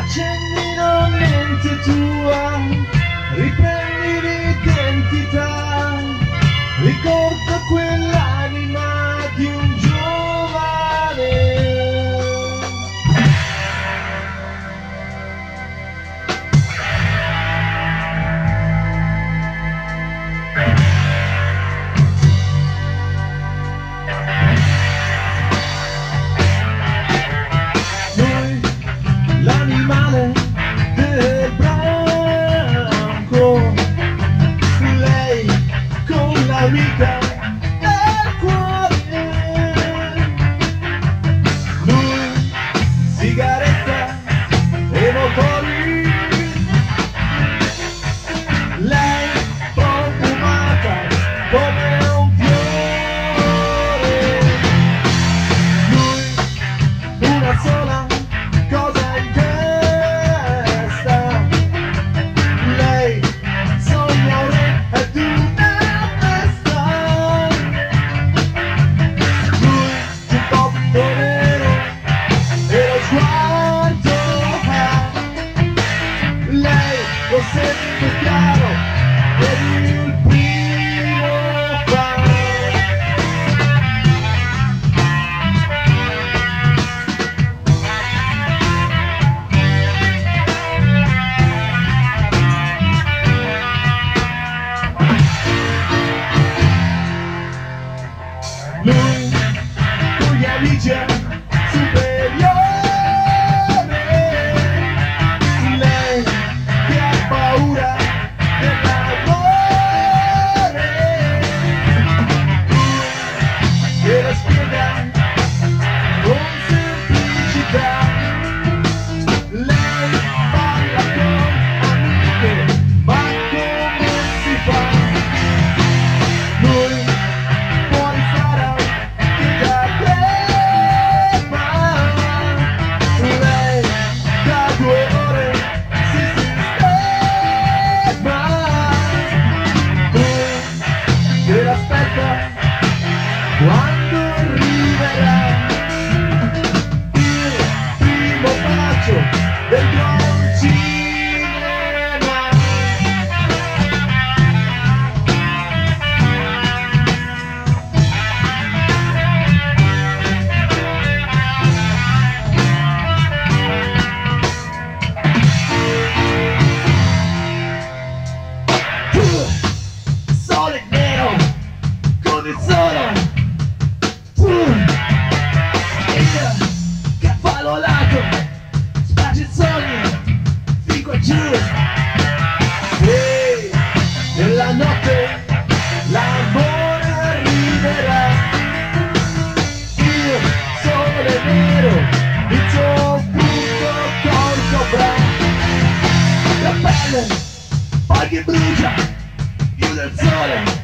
accendi la mente tua, riprendi l'identità, ricorda quell'anima di un giovane. L'animale del branco, lei con l'amica del cuore, lui sigaretta e motori, lei profumata come un fiore, lui una sola cosa in testa, lei sogna un re ed una festa, lui un coppo nero e lo sguardo fa, lei lo sente chiaro ed il primo fa. Lui con gli amici è superiore, lei che ha paura dell'amore, che la spiega con semplicità, lei parla con amiche, ma come si fa? Lui fuori sarà che già prema, lei da 2 ore si sistema, che l'aspetta quando arriverà il primo bacio del buon cinema. Sole nero con il sole, il cavalolato sparge il sogno fin qua giù, e nella notte l'amore arriverà, il sole nero il suo brutto corpo avrà, la pelle poi che brucia più del sole.